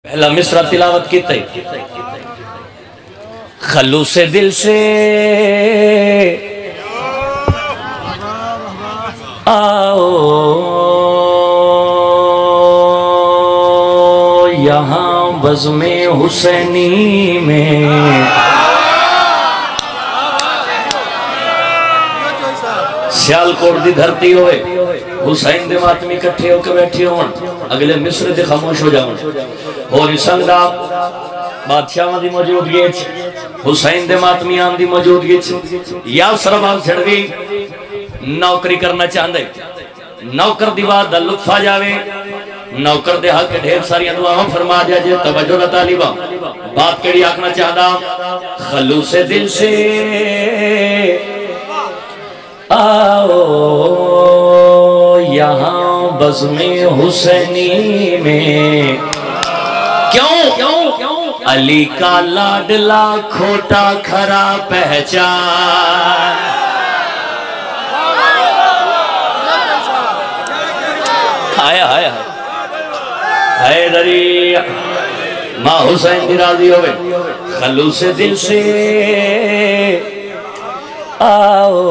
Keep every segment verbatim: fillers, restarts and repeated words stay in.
پہلا مصرع تلاوت کیتا ہے خلوص دل سے آؤ یہاں بزم حسینی میں سیالکوٹ دی دھرتی ہوئے حسین دے ماتمی کٹھے ہو کے بیٹھے ہون اگلے مصر دے خاموش ہو جاؤں اور سنگ دا بادشاہ دی موجودگی حسین دے ماتمی آن دی موجودگی یا سربال چھڑ گئی نوکری کرنا چاہندے نوکر دیوار دا لطف آ جاوے نوکر دے حق ڈھیر ساری دعاؤں فرما دیا جے توجہ نہ طالبہ بات کیڑی آکھنا چاہدا خلوص دل سے آؤ یہاں بزم حسینی میں کیوں علی کا لاڈلا کھوٹا کھرا پہچان آیا آیا حیدری ماں حسین دی راضی ہوئے خلوص دل سے آؤ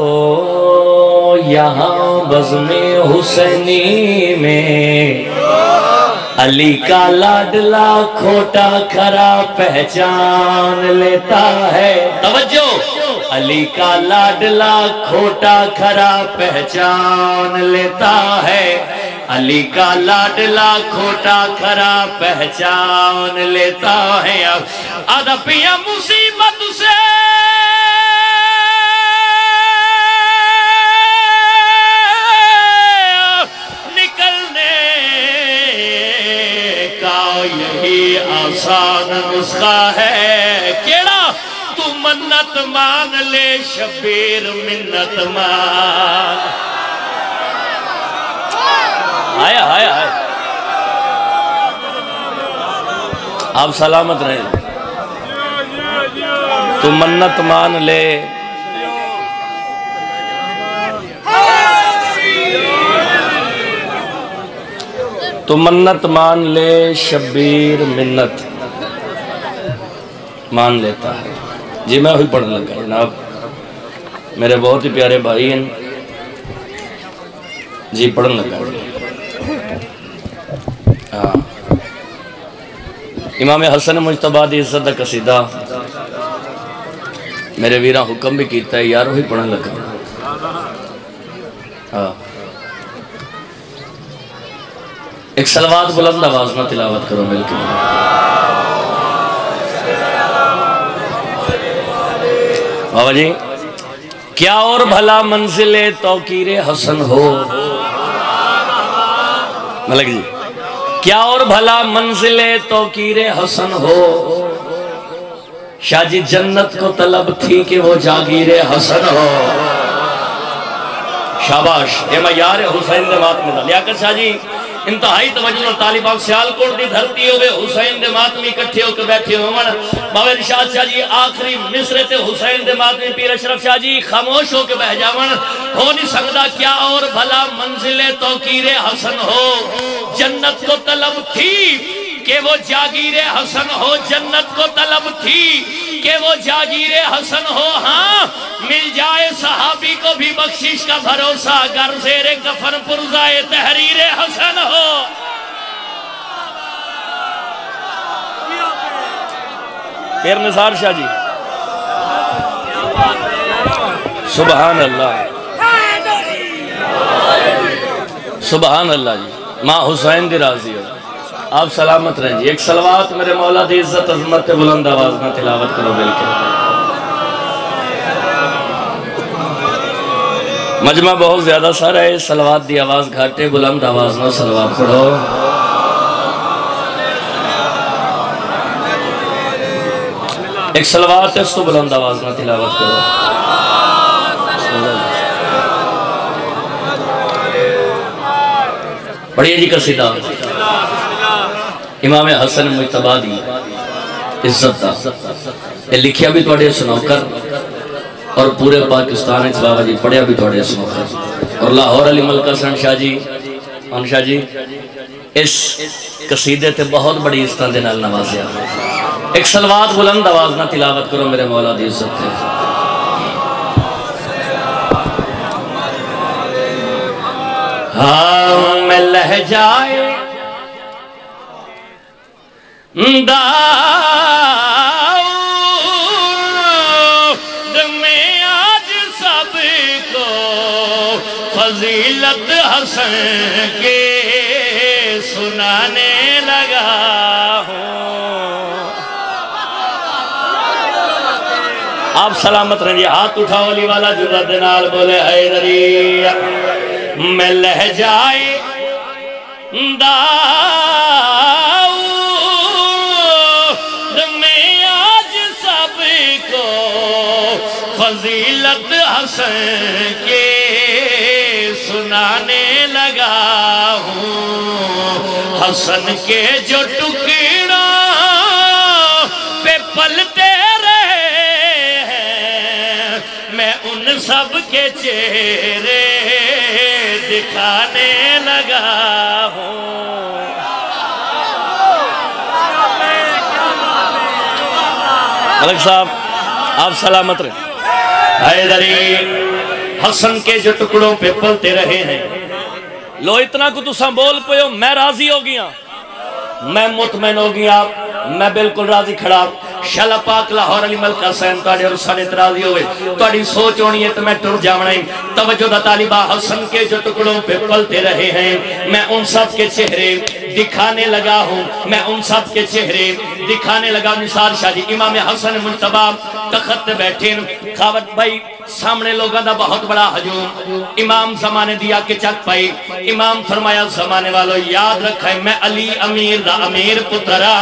یہاں بزم حسینی میں علی کا لاڈلا کھوٹا کھرا پہچان لیتا ہے توجہ علی کا لاڈلا کھوٹا کھرا پہچان لیتا ہے علی کا لاڈلا کھوٹا کھرا پہچان لیتا ہے آدھا پیا مصیبت سے یہی آسان نسخہ ہے کیڑا تو منت مان لے شبیر منت مان آیا آیا آیا آپ سلامت رہے تو منت مان لے تو منت مان لے شبیر منت مان لیتا ہے جی میں ہوئی پڑھنے لگا جناب میرے بہت ہی پیارے بھائی ہیں جی پڑھنے لگا ہاں امام حسن مجتبہ دی عزت دا قصیدہ میرے ویران حکم بھی کیتا ہے یار ہوئی پڑھنے لگا ہاں ایک صلوات بلند آواز میں تلاوت کرو مل کے بابا جی کیا اور بھلا منزل توقیر حسن ہو ملک جی کیا اور بھلا منزل توقیر حسن ہو شاہ جی جنت کو طلب تھی کہ وہ جاگیر حسن ہو شاباش یہ میں یار حسین دے ماتمی دا لیاقت شاہ جی انتہائی توجہ اور طالبان سیالکوٹ دی دھرتی ہوئے حسین دے ماتمی کٹھے ہو کے بیٹھے ہوئے بابا ارشاد شاہ جی آخری مصر تے حسین دے ماتمی پیر اشرف شاہ جی خاموش ہو کے بہ جاون ہو نہیں سکتا کیا اور بھلا منزل توقیر حسن ہو جنت کو طلب تھی کہ وہ جاگیر حسن ہو جنت کو طلب تھی کہ وہ جاگیر حسن ہو ہاں مل جائے صحابی کو بھی بخشش کا بھروسہ گر زیر کفن پرزائے تحریر حسن ہو پیر نثار شاہ جی سبحان اللہ سبحان اللہ جی ماں حسین دی راضی ہو آپ سلامت رہیں جی ایک صلوات میرے مولا دی عزت عظمت بلند آواز میں تلاوت کرو بل کے مجمع بہت زیادہ سارا ہے صلوات دی آواز گھاٹے بلند آواز میں صلوات کرو ایک صلوات ہے اس تو بلند آواز میں تلاوت کرو پڑھئے جی قصیدہ امام حسن مجتبہ دی عزت دا یہ لکھیا بھی توڑے سنو کر اور پورے پاکستان اچھ بابا جی پڑھیا بھی توڑے سنو کر اور لاہور علی ملکہ سن شاہ جی انشاء جی اس قصیدے تے بہت بڑی استان دے نال نوازیا ایک سلوات بلند آواز نہ تلاوت کرو میرے مولا دی عزت تے ہاں میں لہ جائے داؤد میں آج سب کو فضیلت حسن کے سنانے لگا ہوں آپ سلامت رہیے ہاتھ اٹھاؤ علی والا جرات نال بولے حیدری میں لہ جائے داؤد میں آج سب کو فضیلت حسن کے سنانے لگا ہوں حسن کے جو ٹکڑوں پہ پلتے رہے ہیں میں ان سب کے چہرے دکھانے لگا ہوں ملک صاحب آپ سلامت رہیں حیدری حسن کے جو ٹکڑوں پہ پلتے رہے ہیں لو اتنا کو تساں بول پہ ہو میں راضی ہو گیا میں مطمئن ہو گیا میں بالکل راضی کھڑا شالا پاک لاہور علی ملک حسین تاڑے اور ساڑے تراضی ہوئے تاڑی سوچ ہونی ہے تو میں ٹر جاؤنا ہی توجہ دا طالبہ حسن کے جو ٹکڑوں پہ پلتے رہے ہیں میں ان سب کے چہرے دکھانے لگا ہوں میں ان سب کے چہرے دکھانے لگا نثار شاہ جی امام حسن منتبہ تخت بیٹھیں خاوت بھائی سامنے لوگاں دا بہت بڑا حجوم امام زمانے دیا کے چک پائی امام فرمایا زمانے والو یاد رکھا ہے میں علی امیر دا امیر پترا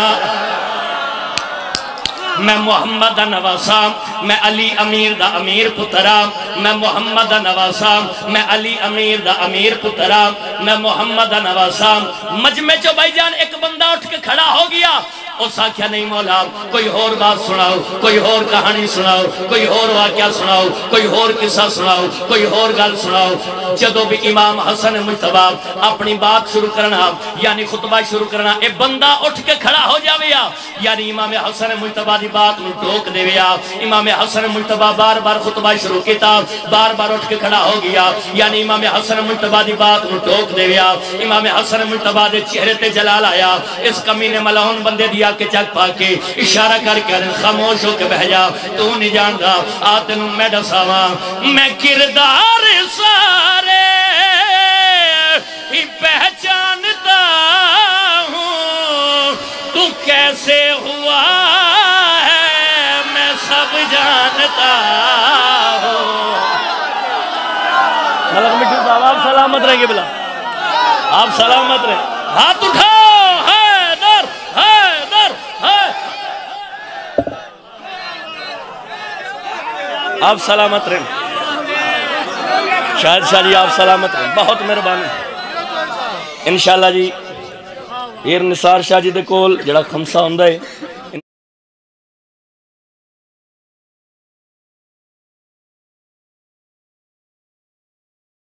میں محمد نواسا میں علی امیر دا امیر پترا میں محمد نواسا میں علی امیر دا امیر پترا میں محمد نواسا مجمع چو بھائی جان ایک بندہ اٹھ کے کھڑا ہو گیا اس آکھیا نہیں مولا کوئی اور بات سناؤ کوئی اور کہانی سناؤ کوئی اور واقعہ سناؤ کوئی اور قصہ سناؤ کوئی اور گل سناؤ جدو بھی امام حسن مجتبی اپنی بات شروع کرنا یعنی خطبہ شروع کرنا اے بندہ اٹھ کے کھڑا ہو جاویا یعنی امام حسن مجتبی دی بات نو ٹوک دیویا امام حسن مجتبی بار بار خطبہ شروع کیتا بار بار اٹھ کے کھڑا ہو گیا یعنی امام حسن مجتبی دی بات نو ٹوک دیویا امام حسن مجتبی دے چہرے تے جلال آیا اس کمینے ملعون بندے دیا کے چک پاکے اشارہ کر کے خاموش ہو کے بہ جا تو نہیں جاندا آتن میں ڈساواں میں کردار سارے ہی پہچانتا ہوں تو کیسے ہوا ہے میں سب جانتا ہوں ملک مٹھو صاحب آپ سلامت رہیں گے بلا آپ سلامت رہیں ہاتھ اٹھاؤ آپ سلامت رہیں شاہد شاہ جی آپ سلامت رہیں بہت مہربانی انشاءاللہ جی پیر نثار شاہ جی دے کول جڑا خمسہ ہوندہ ہے